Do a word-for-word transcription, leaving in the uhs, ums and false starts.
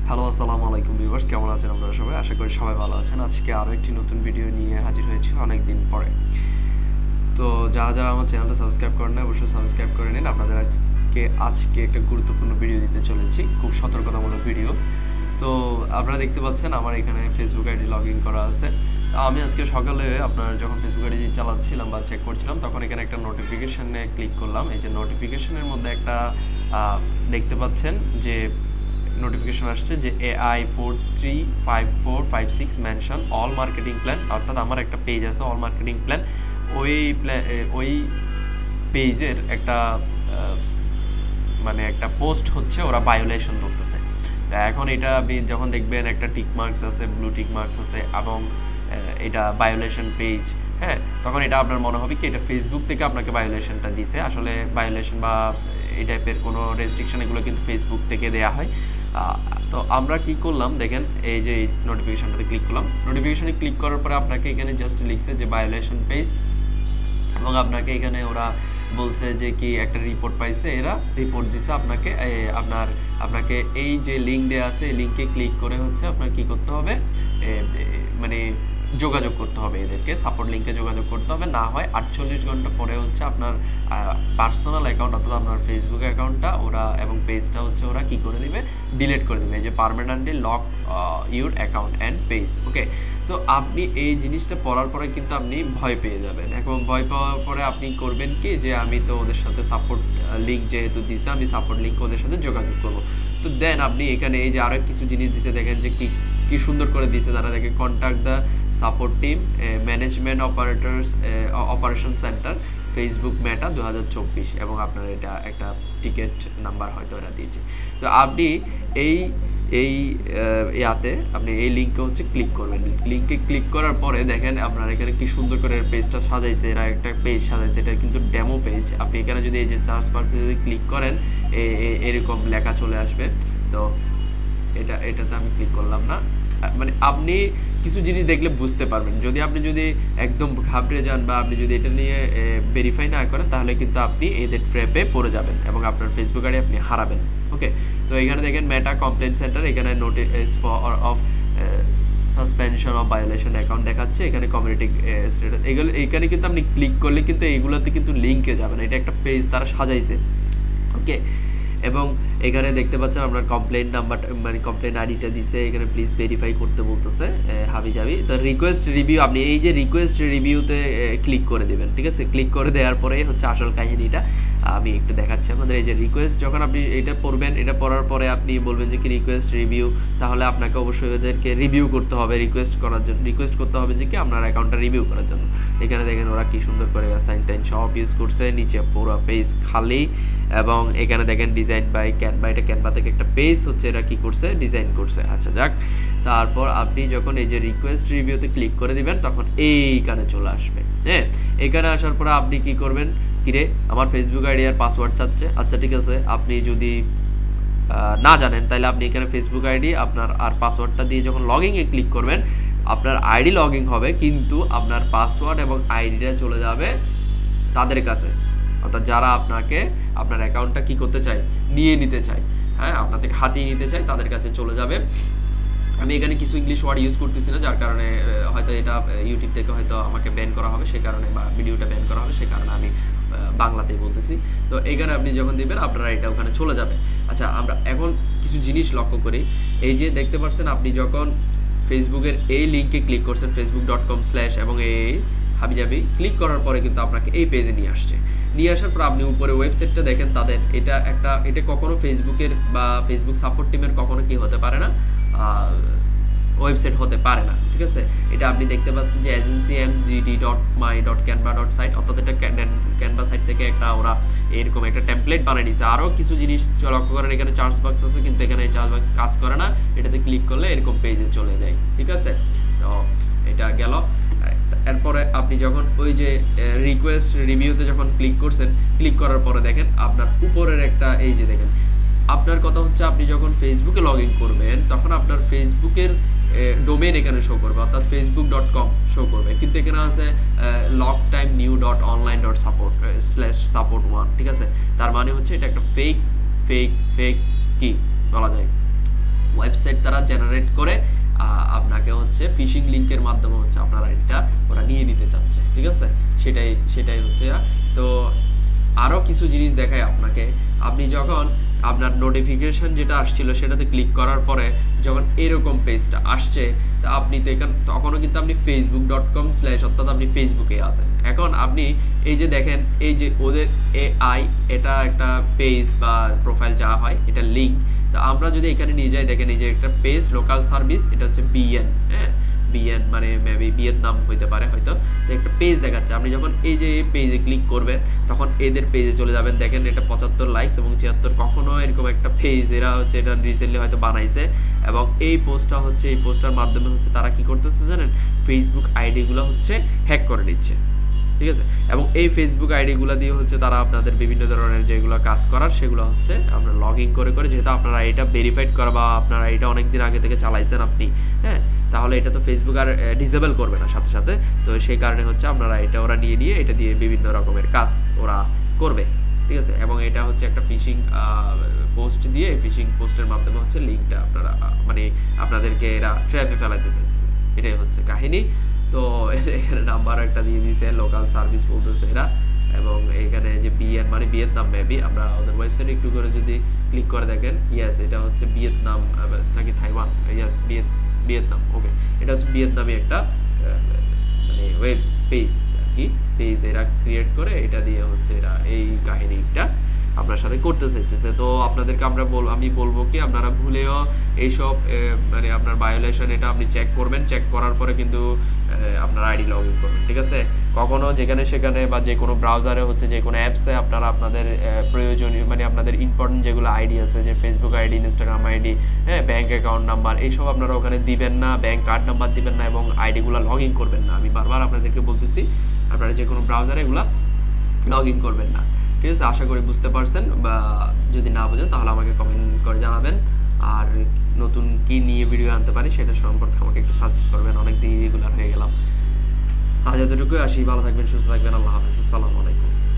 Hello আসসালামু আলাইকুম viewers, কেমন আছেন আপনারা সবাই? আশা করি সবাই ভালো আছেন। আজকে আরও একটি নতুন ভিডিও নিয়ে হাজির হয়েছি অনেক দিন পরে। তো যারা যারা আমার চ্যানেলটা সাবস্ক্রাইব করেন না অবশ্যই সাবস্ক্রাইব করে নিন। আপনাদের আজকে আজকে একটা গুরুত্বপূর্ণ ভিডিও দিতে চলেছি, খুব সতর্কতামূলক ভিডিও। তো আপনারা দেখতে পাচ্ছেন আমার এখানে ফেসবুক আইডি লগ ইন করা আছে। আমি আজকে সকালে আপনার যখন ফেসবুক আইডি চালাচ্ছিলাম বা চেক করছিলাম তখন এখানে একটা নোটিফিকেশনে ক্লিক করলাম। এই যে নোটিফিকেশনের মধ্যে একটা দেখতে পাচ্ছেন যে নোটিফিকেশন আসছে যে AI four three five four five six mention all marketing plan, অর্থাৎ আমার একটা পেজ আছে অল মার্কেটিং প্ল্যান, ওই প্ল্যান ওই পেজের একটা মানে একটা পোস্ট হচ্ছে ওরা ভায়োলেশন করতেছে। তো এখন এটা আপনি যখন দেখবেন একটা টিক মার্কস আছে, ব্লু টিক মার্কস আছে এবং এটা ভায়োলেশন পেজ, হ্যাঁ, তখন এটা আপনার মনে হবে কি এটা ফেসবুক থেকে আপনাকে ভায়োলেশনটা দিছে। আসলে ভায়োলেশন বা এই টাইপের কোনো রেস্ট্রিকশন এগুলো কিন্তু ফেসবুক থেকে দেওয়া হয়। তো আমরা কি করলাম দেখেন, এই যে নোটিফিকেশনটাতে ক্লিক করলাম। নোটিফিকেশনে ক্লিক করার পরে আপনাকে এখানে জাস্ট লিখছে যে ভায়োলেশন পেজ, এবং আপনাকে এখানে ওরা বলছে যে কি একটা রিপোর্ট পাইছে, এরা রিপোর্ট দিছে আপনাকে। আপনার আপনাকে এই যে লিঙ্ক দেওয়া আছে এই লিঙ্কে ক্লিক করে হচ্ছে আপনার কি করতে হবে, মানে যোগাযোগ করতে হবে, এদেরকে সাপোর্ট লিঙ্কে যোগাযোগ করতে হবে। না হয় আটচল্লিশ ঘন্টা পরে হচ্ছে আপনার পার্সোনাল অ্যাকাউন্ট অর্থাৎ আপনার ফেসবুক অ্যাকাউন্টটা ওরা এবং পেজটা হচ্ছে ওরা কি করে দিবে, ডিলিট করে দিবে, যে permanently lock your account and page. Okay, তো আপনি এই জিনিসটা পড়ার পরে কিন্তু আপনি ভয় পেয়ে যাবেন। এখন ভয় পাওয়ার পরে আপনি করবেন কি, যে আমি তো ওদের সাথে সাপোর্ট লিঙ্ক যেহেতু দিছে আমি সাপোর্ট লিঙ্ক ওদের সাথে যোগাযোগ করবো। তো দেন আপনি এখানে এই যে আরও কিছু জিনিস দিছে দেখেন যে কি কি সুন্দর করে দিছে তারা, দেখে contact the support team management operators operation centre Facebook Meta দু হাজার চব্বিশ, এবং আপনার এটা একটা টিকিট নাম্বার হয়তো এরা দিয়েছে। তো আপনি এই এই ইয়াতে আপনি এই লিঙ্কে হচ্ছে ক্লিক করবেন। লিঙ্কে ক্লিক করার পরে দেখেন আপনার এখানে কি সুন্দর করে পেজটা সাজাইছে, এরা একটা পেজ সাজাইছে, এটা কিন্তু ডেমো পেজ। আপনি এখানে যদি এই যে চার্জ বারতে যদি ক্লিক করেন এরকম লেখা চলে আসবে। তো এটা এটাতে আমি ক্লিক করলাম না, মানে আপনি কিছু জিনিস দেখলে বুঝতে পারবেন। যদি আপনি যদি একদম ঘাবড়ে যান বা আপনি যদি এটা নিয়ে ভেরিফাই না করেন তাহলে কিন্তু আপনি এদের ট্র্যাপে পড়ে যাবেন এবং আপনার ফেসবুক আইডি আপনি হারাবেন। ওকে, তো এখানে দেখেন মেটা কমপ্লেন্ট সেন্টার, এখানে notice for of suspension of violation account দেখাচ্ছে, এখানে কমিউনিটি স্ট্যাটাস, এগুলো এইখানে কিন্তু আপনি ক্লিক করলে কিন্তু এইগুলোতে কিন্তু লিঙ্কে যাবেন। এটা একটা পেজ তারা সাজাইছে। ওকে, এবং এখানে দেখতে পাচ্ছেন আপনার কমপ্লেন নাম্বারটা মানে কমপ্লেন আইডিটা দিছে, এখানে প্লিজ ভেরিফাই করতে বলতেছে হাবি যাবি। তো রিকোয়েস্ট রিভিউ, আপনি এই যে রিকোয়েস্ট রিভিউতে ক্লিক করে দেবেন, ঠিক আছে? ক্লিক করে দেওয়ার পরে হচ্ছে আসল কাহিনীটা আমি একটু দেখাচ্ছি আপনাদের। এই যে রিকোয়েস্ট, যখন আপনি এটা পড়বেন, এটা পড়ার পরে আপনি বলবেন যে কি রিকোয়েস্ট রিভিউ, তাহলে আপনাকে অবশ্যই ওদেরকে রিভিউ করতে হবে, রিকোয়েস্ট করার জন্য রিকোয়েস্ট করতে হবে যে কি আপনার অ্যাকাউন্টটা রিভিউ করার জন্য। এখানে দেখেন ওরা কি সুন্দর করে সাইন টাইন সব ইউজ করছে, নিচে পুরো পেজ খালি, এবং এখানে দেখেন ডিজাইন বাই ক্যানভা, এটা ক্যানভা থেকে একটা পেজ হচ্ছে এরা কি করছে, ডিজাইন করছে। আচ্ছা যাক, তারপর আপনি যখন এই যে রিকোয়েস্ট রিভিউতে ক্লিক করে দিবেন তখন এইখানে চলে আসবে। হ্যাঁ, এখানে আসার পরে আপনি কি করবেন, কিরে আমার ফেসবুক আইডি আর পাসওয়ার্ড চাচ্ছে। আচ্ছা ঠিক আছে, আপনি যদি না জানেন তাহলে আপনি এখানে ফেসবুক আইডি আপনার আর পাসওয়ার্ডটা দিয়ে যখন লগইনে ক্লিক করবেন আপনার আইডি লগ ইন হবে, কিন্তু আপনার পাসওয়ার্ড এবং আইডিটা চলে যাবে তাদের কাছে, অর্থাৎ যারা আপনাকে আপনার অ্যাকাউন্টটা কি করতে চায়, নিয়ে নিতে চায়, হ্যাঁ, আপনার থেকে হাতিয়ে নিতে চায়, তাদের কাছে চলে যাবে। আমি এখানে কিছু ইংলিশ ওয়ার্ড ইউজ করতেছি না, যার কারণে হয়তো এটা ইউটিউব থেকে হয়তো আমাকে ব্যান করা হবে, সেই কারণে বা ভিডিওটা ব্যান করা হবে, সেই কারণে আমি বাংলাতেই বলতেছি। তো এখানে আপনি যখন দিবেন আপনারা এটা ওখানে চলে যাবে। আচ্ছা, আমরা এখন কিছু জিনিস লক্ষ্য করি। এই যে দেখতে পাচ্ছেন আপনি যখন ফেসবুকের এই লিঙ্কে ক্লিক করছেন ফেসবুক ডট কম স্ল্যাশ এবং এই হাবিজাবি ক্লিক করার পরে কিন্তু আপনাকে এই পেজে নিয়ে আসছে। নিয়ে আসার পর আপনি উপরে ওয়েবসাইটটা দেখেন তাদের, এটা একটা এটা কখনো ফেসবুকের বা ফেসবুক সাপোর্ট টিমের কখনো কি হতে পারে না, ওয়েবসাইট হতে পারে না, ঠিক আছে? এটা আপনি দেখতে পাচ্ছেন যে agency M GD dot my dot Canva dot site, অর্থাৎ এটা ক্যানভা সাইট থেকে একটা ওরা এরকম একটা টেমপ্লেট বানিয়ে নিয়েছে। আরও কিছু জিনিস লক্ষ্য করেন, এখানে চার্জ বক্স আছে কিন্তু এখানে এই চার্জ বক্স কাজ করে না, এটাতে ক্লিক করলে এরকম পেজে চলে যায়, ঠিক আছে? তো এটা গেল। এরপরে আপনি যখন ওই যে রিকোয়েস্ট রিভিউতে যখন ক্লিক করছেন, ক্লিক করার পরে দেখেন আপনার উপরের একটা এই যে দেখেন, আপনার কথা হচ্ছে আপনি যখন ফেসবুকে লগ ইন করবেন তখন আপনার ফেসবুকের ডোমেন এখানে শো করবে, অর্থাৎ ফেসবুক ডট কম শো করবে, কিন্তু এখানে আছে lock time new dot online dot support slash support one, ঠিক আছে? তার মানে হচ্ছে এটা একটা ফেক ফেক ফেক কি বলা যায় ওয়েবসাইট তারা জেনারেট করে আপনাকে হচ্ছে ফিশিং লিঙ্কের মাধ্যমে হচ্ছে আপনার আইডিটা ওরা নিয়ে নিতে চাচ্ছে, ঠিক আছে? সেটাই সেটাই হচ্ছে। তো আরও কিছু জিনিস দেখায় আপনাকে, আপনি যখন আপনার নোটিফিকেশন যেটা আসছিল সেটাতে ক্লিক করার পরে যখন এরকম পেজটা আসছে, তা আপনি তো এখান তখনও কিন্তু আপনি ফেসবুক ডট কম স্ল্যাশ অর্থাৎ আপনি ফেসবুকে আসেন। এখন আপনি এই যে দেখেন এই যে ওদের এআই এটা একটা পেজ বা প্রোফাইল যা হয় এটা লিঙ্ক, তো আমরা যদি এখানে নিয়ে যাই দেখেন এই যে একটা পেজ লোকাল সার্ভিস, এটা হচ্ছে বিএন, হ্যাঁ বিএন মানে মেবি ভিয়েতনাম হইতে পারে হয়তো। তো একটা পেজ দেখাচ্ছে, আপনি যখন এই যে পেজে ক্লিক করবেন তখন এদের পেজে চলে যাবেন। দেখেন এটা পঁচাত্তর লাইকস এবং ছিয়াত্তর, কখনো এরকম একটা পেজ এরা হচ্ছে এটা রিসেন্টলি হয়তো বানাইছে। এবং এই পোস্টটা হচ্ছে এই পোস্টার মাধ্যমে হচ্ছে তারা কি করতেছে জানেন, ফেসবুক আইডিগুলো হচ্ছে হ্যাক করে নিচ্ছে, ঠিক আছে? এবং এই ফেসবুক আইডিগুলো দিয়ে হচ্ছে তারা আপনাদের বিভিন্ন ধরনের যেগুলো কাজ করার সেগুলো হচ্ছে আপনার লগ ইন করে করে, যেহেতু আপনারা এটা ভেরিফাইড করা বা আপনারা এটা অনেক দিন আগে থেকে চালাইছেন আপনি, হ্যাঁ, তাহলে এটা তো ফেসবুক আর ডিসেবল করবে না সাথে সাথে। তো সেই কারণে হচ্ছে আপনারা এটা ওরা নিয়ে নিয়ে এটা দিয়ে বিভিন্ন রকমের কাজ ওরা করবে, ঠিক আছে? এবং এটা হচ্ছে একটা ফিশিং পোস্ট দিয়ে, ফিশিং পোস্টের মাধ্যমে হচ্ছে লিঙ্কটা আপনারা মানে আপনাদেরকে এরা ট্র্যাপে ফেলাইতে চাইছে, এটাই হচ্ছে কাহিনী। তো এখানে নাম্বার একটা দিয়ে দিয়েছে, লোকাল সার্ভিস বলতেছে এরা, এবং এখানে যে বিএন মানে ভিয়েতনাম মেবি, আমরা ওদের ওয়েবসাইটে একটু করে যদি ক্লিক করে দেখেন, ইয়েস এটা হচ্ছে ভিয়েতনাম নাকি থাইওয়ান, ইয়েস ভিয়েতনাম, ওকে এটা হচ্ছে ভিয়েতনামে একটা মানে ওয়েব পেজ আর কি, পেজ এরা ক্রিয়েট করে এটা দিয়ে হচ্ছে এরা এই কাহিনীটা আপনার সাথে করতে চাইতেছে। তো আপনাদেরকে আমরা বল আমি বলবো কি আপনারা ভুলেও এইসব মানে আপনার ভায়োলেশন এটা আপনি চেক করবেন, চেক করার পরে কিন্তু আপনার আইডি লগ ইন করবেন, ঠিক আছে? কখনো যেখানে সেখানে বা যে কোনো ব্রাউজারে হচ্ছে যে কোনো অ্যাপসে আপনারা আপনাদের প্রয়োজনীয় মানে আপনাদের ইম্পর্টেন্ট যেগুলো আইডি আছে, যে ফেসবুক আইডি, ইনস্টাগ্রাম আইডি, হ্যাঁ ব্যাঙ্ক অ্যাকাউন্ট নাম্বার, এইসব আপনারা ওখানে দিবেন না, ব্যাঙ্ক কার্ড নাম্বার দিবেন না এবং আইডিগুলো লগ ইন করবেন না। আমি বারবার আপনাদেরকে বলতেছি আপনারা যে কোনো ব্রাউজারে এগুলো লগ ইন করবেন না, ঠিক আছে? আশা করি বুঝতে পারছেন, বা যদি না বুঝেন তাহলে আমাকে কমেন্ট করে জানাবেন। আর নতুন কি নিয়ে ভিডিও আনতে পারি সেটা সম্পর্কে আমাকে একটু সাজেস্ট করবেন, অনেক দিন রেগুলার হয়ে গেলাম। আজ এতটুকুই, আসি, ভালো থাকবেন, সুস্থ থাকবেন, আল্লাহ হাফেজ, আসসালামু আলাইকুম।